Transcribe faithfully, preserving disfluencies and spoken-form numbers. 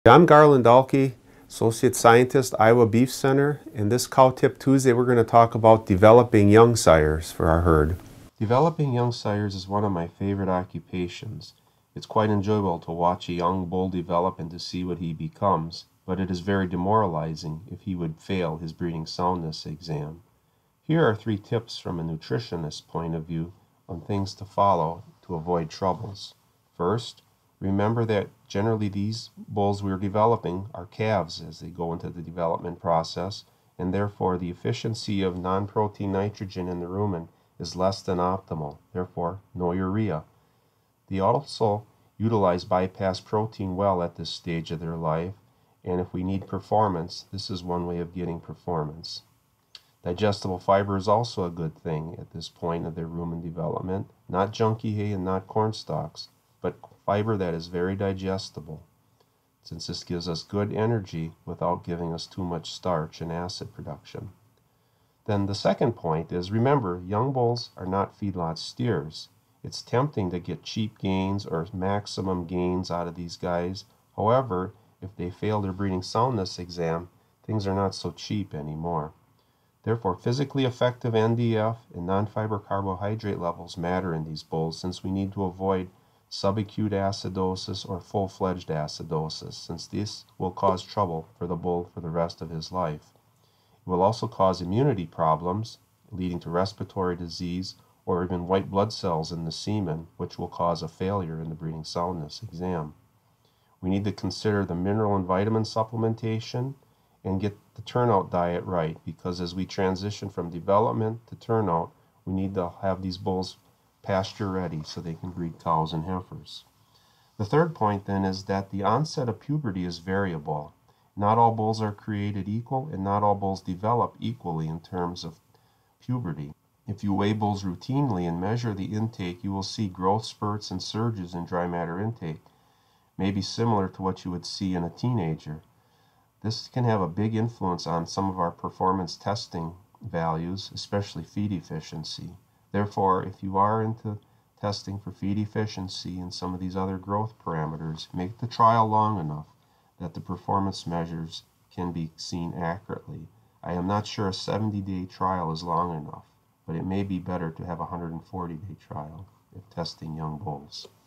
I'm Garland Dahlke, Associate Scientist, Iowa Beef Center. In this Cow Tip Tuesday, we're going to talk about developing young sires for our herd. Developing young sires is one of my favorite occupations. It's quite enjoyable to watch a young bull develop and to see what he becomes, but it is very demoralizing if he would fail his breeding soundness exam. Here are three tips from a nutritionist point of view on things to follow to avoid troubles. First, remember that generally these bulls we're developing are calves as they go into the development process, and therefore the efficiency of non-protein nitrogen in the rumen is less than optimal, therefore no urea. They also utilize bypass protein well at this stage of their life, and if we need performance, this is one way of getting performance. Digestible fiber is also a good thing at this point of their rumen development, not junky hay and not corn stalks, but fiber that is very digestible, since this gives us good energy without giving us too much starch and acid production. Then the second point is, remember, young bulls are not feedlot steers. It's tempting to get cheap gains or maximum gains out of these guys. However, if they fail their breeding soundness exam, things are not so cheap anymore. Therefore, physically effective N D F and non-fiber carbohydrate levels matter in these bulls, since we need to avoid subacute acidosis or full-fledged acidosis, since this will cause trouble for the bull for the rest of his life. It will also cause immunity problems, leading to respiratory disease or even white blood cells in the semen, which will cause a failure in the breeding soundness exam. We need to consider the mineral and vitamin supplementation and get the turnout diet right, because as we transition from development to turnout, we need to have these bulls pasture ready so they can breed cows and heifers. The third point then is that the onset of puberty is variable. Not all bulls are created equal, and not all bulls develop equally in terms of puberty. If you weigh bulls routinely and measure the intake, you will see growth spurts and surges in dry matter intake, maybe similar to what you would see in a teenager. This can have a big influence on some of our performance testing values, especially feed efficiency. Therefore, if you are into testing for feed efficiency and some of these other growth parameters, make the trial long enough that the performance measures can be seen accurately. I am not sure a seventy day trial is long enough, but it may be better to have a one hundred forty day trial if testing young bulls.